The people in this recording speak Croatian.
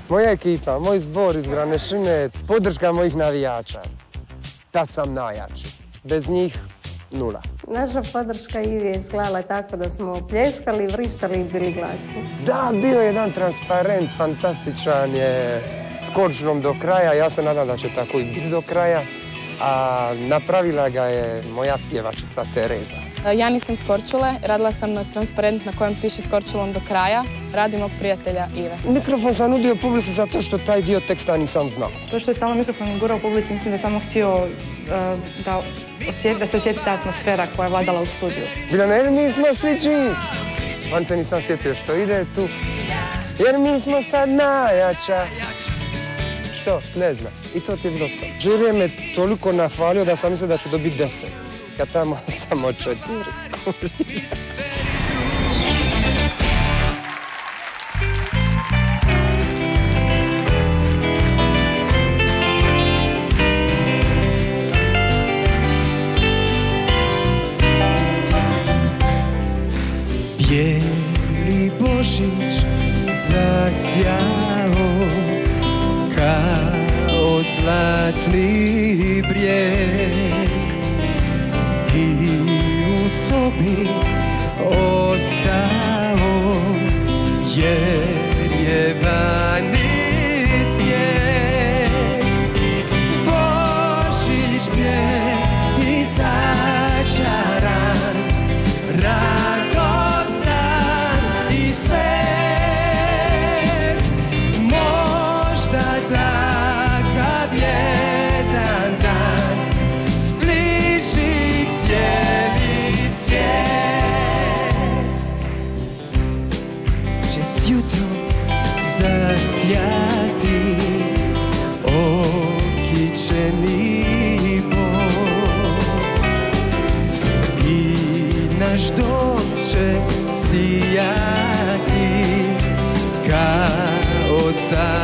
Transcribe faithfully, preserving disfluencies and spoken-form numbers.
Moja ekipa, moj zbor iz Granešine, podrška mojih navijača. Da sam najjači. Bez njih, nula. Naša podrška Ivi je izgledala tako da smo pljeskali, vrištali i bili glasni. Da, bio je jedan transparent, fantastičan je, s Korčulom do kraja. Ja se nadam da će tako i biti do kraja. A napravila ga je moja pjevačica Tereza. Ja nisam s Korčule, radila sam na transparent na kojem piše s Korčulom do kraja. Radim mog prijatelja Ive. Mikrofon sam nudio publici zato što taj dio teksta nisam znao. To što je stalno mikrofon gurao u publici, mislim da je samo htio uh, da, osjet, da se osjeti ta atmosfera koja je vladala u studiju. Biljana, jer mi smo svi džins. Van se nisam sjetio što ide tu. Jer mi smo sad najjača. Što? Ne znam. I to ti je bilo to. Žirije me toliko nahvalio da sam mislio da ću dobiti deset. Kad tamo samo četiri. Bijeli Božić zasjao kao zlatni brijeg i u sobi ostao jer je vani snijeg. Božić pje i začaran, radostan i svet, možda takav jedan dan zbliži cijeli svijet. Će s jutrom zasjati okićeni bor i naš dom će sijati kao car.